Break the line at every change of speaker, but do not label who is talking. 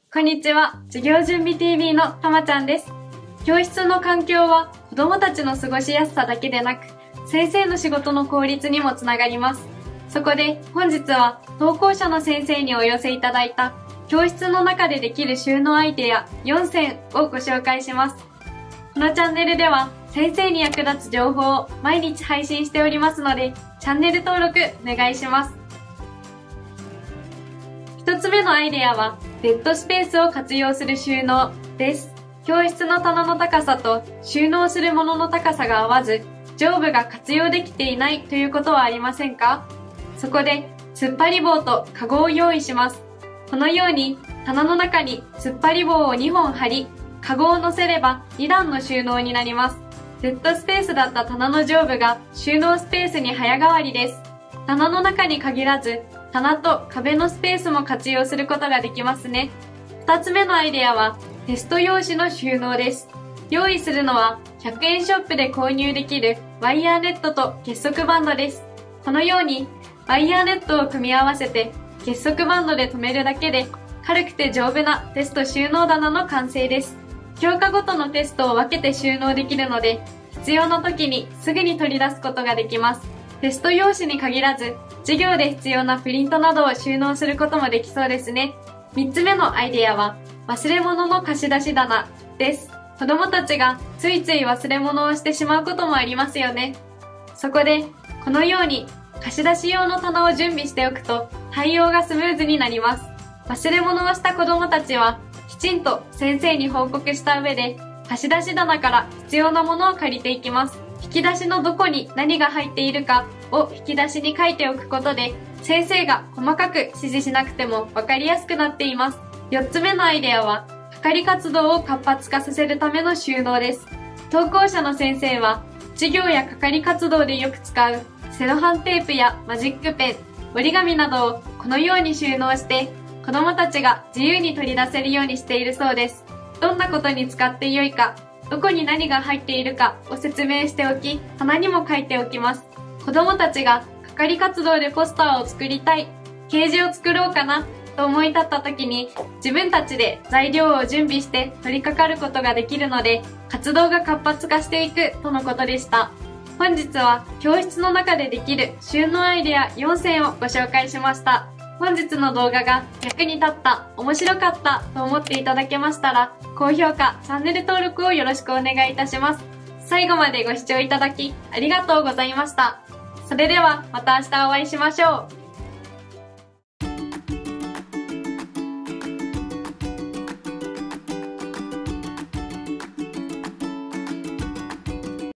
こんにちは。授業準備 TV のたまちゃんです。教室の環境は子供たちの過ごしやすさだけでなく、先生の仕事の効率にもつながります。そこで本日は投稿者の先生にお寄せいただいた教室の中でできる収納アイデア4選をご紹介します。このチャンネルでは先生に役立つ情報を毎日配信しておりますので、チャンネル登録お願いします。一つ目のアイデアは、デッドスペースを活用する収納です。教室の棚の高さと収納するものの高さが合わず、上部が活用できていないということはありませんか？そこで、突っ張り棒とカゴを用意します。このように、棚の中に突っ張り棒を2本貼り、カゴを乗せれば2段の収納になります。デッドスペースだった棚の上部が収納スペースに早変わりです。棚の中に限らず、棚と壁のスペースも活用することができますね。二つ目のアイデアは、テスト用紙の収納です。用意するのは、100円ショップで購入できるワイヤーネットと結束バンドです。このように、ワイヤーネットを組み合わせて、結束バンドで留めるだけで、軽くて丈夫なテスト収納棚の完成です。教科ごとのテストを分けて収納できるので、必要な時にすぐに取り出すことができます。テスト用紙に限らず、授業で必要なプリントなどを収納することもできそうですね。3つ目のアイデアは、忘れ物の貸し出し棚です。子供たちがついつい忘れ物をしてしまうこともありますよね。そこで、このように貸し出し用の棚を準備しておくと対応がスムーズになります。忘れ物をした子供たちは、きちんと先生に報告した上で、貸し出し棚から必要なものを借りていきます。引き出しのどこに何が入っているかを引き出しに書いておくことで、先生が細かく指示しなくても分かりやすくなっています。4つ目のアイデアは、係活動を活発化させるための収納です。投稿者の先生は、授業や係活動でよく使うセロハンテープやマジックペン、折り紙などをこのように収納して、子供たちが自由に取り出せるようにしているそうです。どんなことに使ってよいか、どこに何が入っているかを説明しておき、棚にも書いておきます。子供たちが係活動でポスターを作りたい、掲示を作ろうかなと思い立った時に、自分たちで材料を準備して取り掛かることができるので、活動が活発化していくとのことでした。本日は教室の中でできる収納アイデア4選をご紹介しました。本日の動画が役に立った、面白かったと思っていただけましたら、高評価、チャンネル登録をよろしくお願いいたします。最後までご視聴いただきありがとうございました。それではまた明日お会いしましょう。